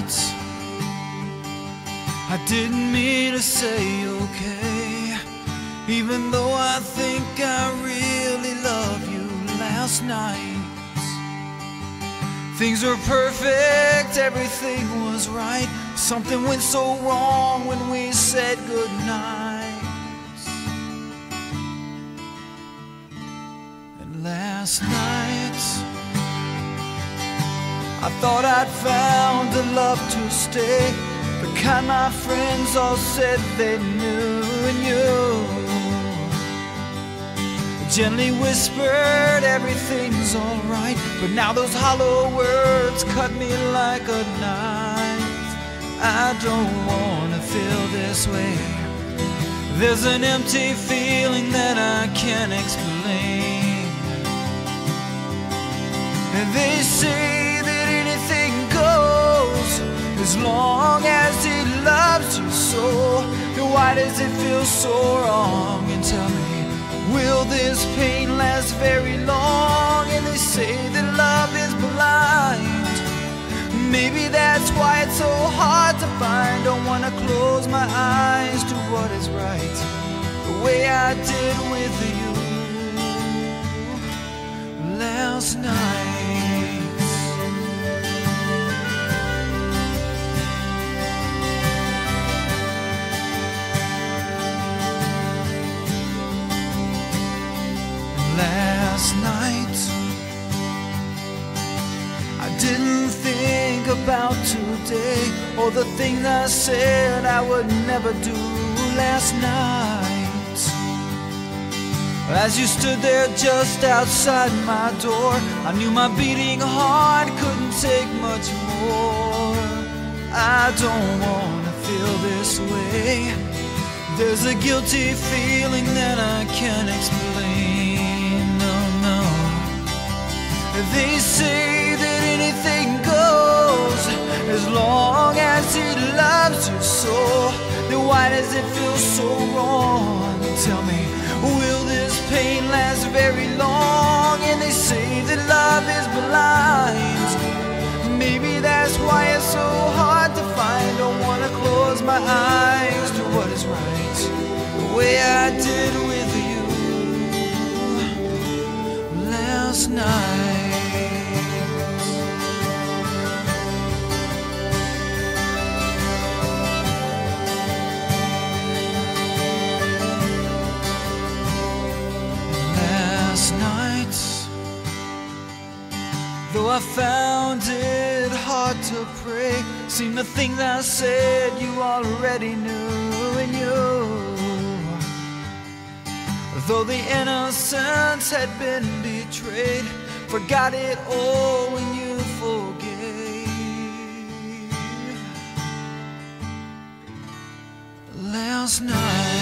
night I didn't mean to say okay, even though I think I really love you. Last night things were perfect, everything was right. Something went so wrong when we said goodnight. And last night I thought I'd found a love to stay, the kind my friends all said they knew. And you gently whispered everything's alright, but now those hollow words cut me like a knife. I don't wanna feel this way. There's an empty feeling that I can't explain. And they say that anything goes as long as he loves you so. Then why does it feel so wrong? And tell me, will this pain last very long? And they say that love is blind. Maybe that's why it's so hard to find. Don't wanna close my eyes to what is right, the way I did with you last night. Last night I didn't think about today, or the things I said I would never do. Last night as you stood there just outside my door, I knew my beating heart couldn't take much more. I don't wanna feel this way. There's a guilty feeling that I can't explain. No, no. They say that anything goes as long as he loves you so. Then why does it feel so wrong? Tell me, will this pain last very long? And they say that love is blind. Maybe that's why it's so hard to find. Don't wanna close my eyes to what is right, the way I did with you last night. Last night, though I found it hard to pray, seemed the things I said you already knew. And you, though the innocence had been betrayed, forgot it all when you forgave last night.